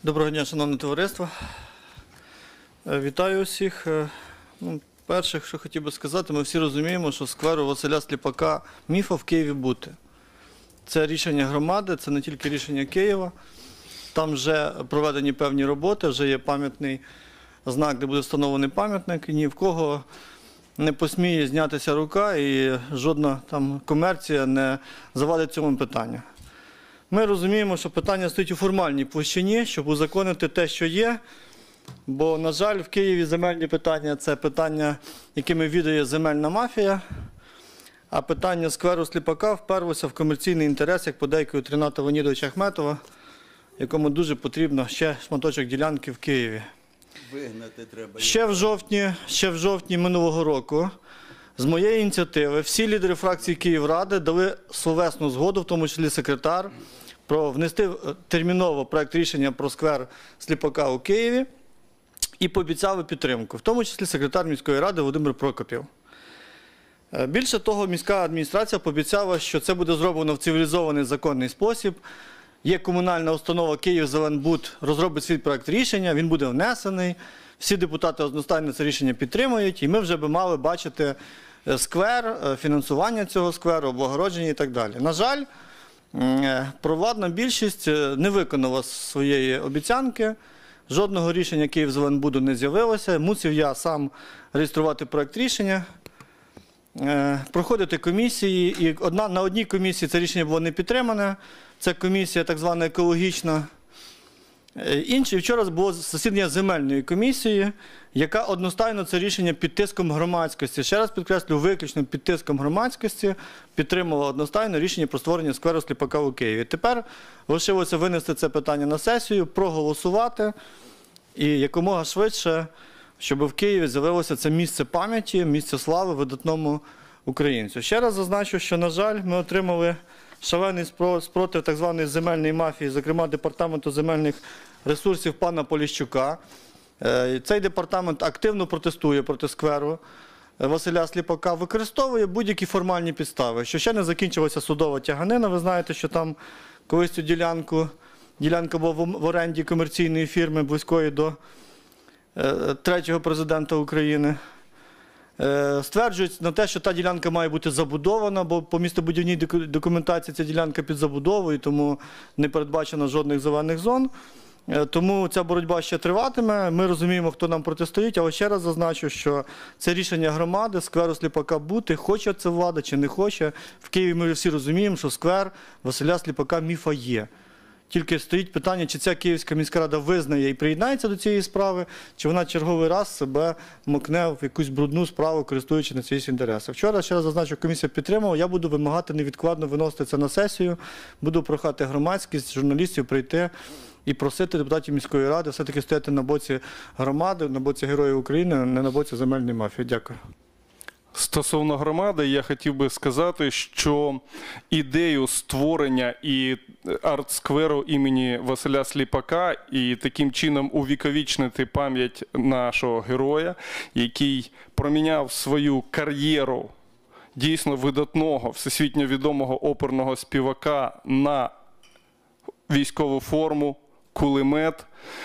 Доброго дня, шановне товариство. Вітаю усіх. Перше, що хотів би сказати, ми всі розуміємо, що скверу Василя Сліпака міфа в Києві бути. Це рішення громади, це не тільки рішення Києва. Там вже проведені певні роботи, вже є пам'ятний знак, де буде встановлений пам'ятник. Ні в кого не посміє знятися рука і жодна там комерція не завадить цьому питанню. Ми розуміємо, що питання стоїть у формальній площині, щоб узаконити те, що є. Бо, на жаль, в Києві земельні питання – це питання, якими відає земельна мафія. А питання скверу Сліпака вперлося в комерційний інтерес, як подейкують Ріната Леонідовича Ахметова, якому дуже потрібно ще шматочок ділянки в Києві. Вигнати треба. Ще в жовтні минулого року з моєї ініціативи всі лідери фракції Київради дали словесну згоду, в тому числі секретар, про внести терміново проект рішення про сквер Сліпака у Києві і пообіцяли підтримку, в тому числі секретар міської ради Володимир Прокопів. Більше того, міська адміністрація пообіцяла, що це буде зроблено в цивілізований законний спосіб. Є комунальна установа «Київзеленбуд», розробить свій проект рішення, він буде внесений, всі депутати одностайно це рішення підтримують, і ми вже би мали бачити сквер, фінансування цього скверу, облагородження і так далі. На жаль, провладна більшість не виконала своєї обіцянки, жодного рішення «Київзеленбуду» не з'явилося, мусив я сам реєструвати проект рішення, проходити комісії, і на одній комісії це рішення було не підтримане, це комісія так звана екологічна. Інше, вчора було засідання земельної комісії, яка одностайно це рішення під тиском громадськості, ще раз підкреслю, виключно під тиском громадськості, підтримала одностайно рішення про створення скверу Сліпака у Києві. Тепер лишилося винести це питання на сесію, проголосувати і якомога швидше, щоб в Києві з'явилося це місце пам'яті, місце слави видатному українцю. Ще раз зазначу, що, на жаль, ми отримали шалений спротив так званої земельної мафії, зокрема Департаменту земельних ресурсів пана Поліщука. Цей департамент активно протестує проти скверу Василя Сліпака, використовує будь-які формальні підстави. Що ще не закінчилася судова тяганина, ви знаєте, що там колись цю ділянка була в оренді комерційної фірми, близької до третього президента України. Стверджують на те, що та ділянка має бути забудована, бо по містобудівній документації ця ділянка під забудовою, тому не передбачено жодних зелених зон. Тому ця боротьба ще триватиме, ми розуміємо, хто нам протистоїть, але ще раз зазначу, що це рішення громади, скверу Сліпака бути, хоче це влада чи не хоче. В Києві ми всі розуміємо, що сквер Василя Сліпака міфа є. Тільки стоїть питання, чи ця Київська міська рада визнає і приєднається до цієї справи, чи вона черговий раз себе мокне в якусь брудну справу, користуючи на чиїсь інтереси. Вчора, ще раз зазначу, комісія підтримала, я буду вимагати невідкладно виносити це на сесію, буду прохати громадськість, журналістів прийти і просити депутатів міської ради все-таки стояти на боці громади, на боці Героїв України, а не на боці земельної мафії. Дякую. Стосовно громади, я хотів би сказати, що ідею створення і арт-скверу імені Василя Сліпака і таким чином увіковічнити пам'ять нашого героя, який проміняв свою кар'єру дійсно видатного, всесвітньо відомого оперного співака на військову форму, кулемет.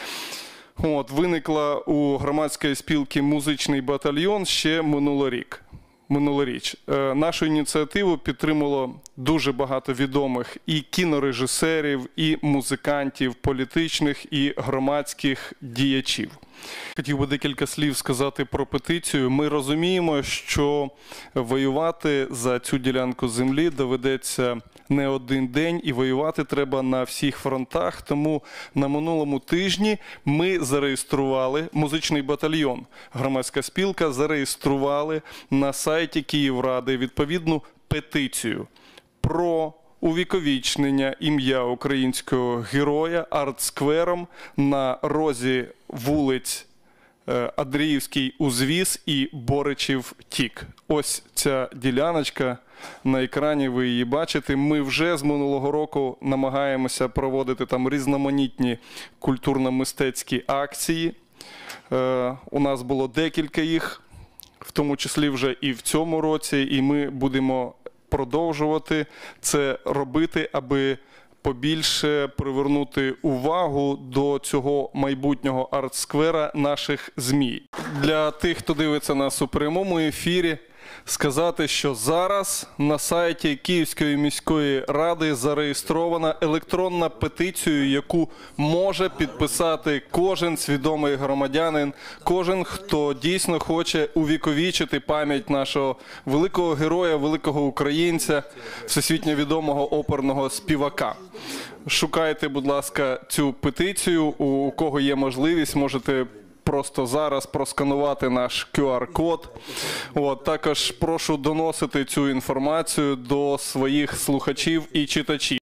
Виникла у громадської спілки «Музичний батальйон» ще минулоріч. Нашу ініціативу підтримало дуже багато відомих і кінорежисерів, і музикантів, політичних і громадських діячів. Хотів би декілька слів сказати про петицію. Ми розуміємо, що воювати за цю ділянку землі доведеться не один день, і воювати треба на всіх фронтах. Тому на минулому тижні ми зареєстрували, музичний батальйон, громадська спілка, зареєстрували на сайті Київради відповідну петицію про увіковічнення ім'я українського героя арт-сквером на розі вулиць Андріївський узвіз і Боричів тік. Ось ця діляночка, на екрані ви її бачите. Ми вже з минулого року намагаємося проводити там різноманітні культурно-мистецькі акції. У нас було декілька їх, в тому числі вже і в цьому році, і ми будемо продовжувати це робити, аби побільше привернути увагу до цього майбутнього арт-сквера наших ЗМІ. Для тих, хто дивиться нас у прямому ефірі, сказати, що зараз на сайті Київської міської ради зареєстрована електронна петиція, яку може підписати кожен свідомий громадянин, кожен, хто дійсно хоче увіковічити пам'ять нашого великого героя, великого українця, всесвітньо відомого оперного співака. Шукайте, будь ласка, цю петицію, у кого є можливість, можете просто зараз просканувати наш QR-код. Також прошу доносити цю інформацію до своїх слухачів і читачів.